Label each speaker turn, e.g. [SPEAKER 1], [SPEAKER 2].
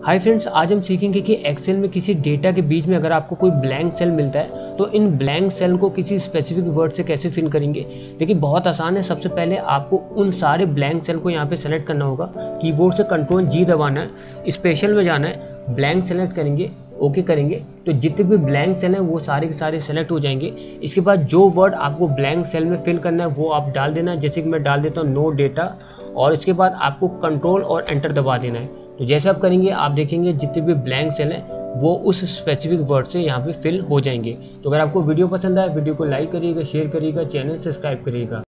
[SPEAKER 1] Hi friends, आज हम सीखेंगे कि एक्सेल में किसी डेटा के बीच में अगर आपको कोई ब्लैंक सेल मिलता है तो इन ब्लैंक सेल को किसी स्पेसिफिक वर्ड से कैसे फिल करेंगे। देखिए बहुत आसान है। सबसे पहले आपको उन सारे ब्लैंक सेल को यहाँ पे सेलेक्ट करना होगा। कीबोर्ड से कंट्रोल जी दबाना है, स्पेशल में जाना है, ब्लैंक सेलेक्ट करेंगे, ओके करेंगे तो जितने भी ब्लैंक सेल हैं वो सारे के सारे सेलेक्ट हो जाएंगे। इसके बाद जो वर्ड आपको ब्लैंक सेल में फिल करना है वो आप डाल देना है। जैसे कि मैं डाल देता हूँ नो डेटा, और इसके बाद आपको कंट्रोल और एंटर दबा देना है। तो जैसे आप करेंगे आप देखेंगे जितने भी ब्लैंक सेल हैं वो उस स्पेसिफिक वर्ड से यहाँ पे फिल हो जाएंगे। तो अगर आपको वीडियो पसंद आए वीडियो को लाइक करिएगा, शेयर करिएगा, चैनल सब्सक्राइब करिएगा।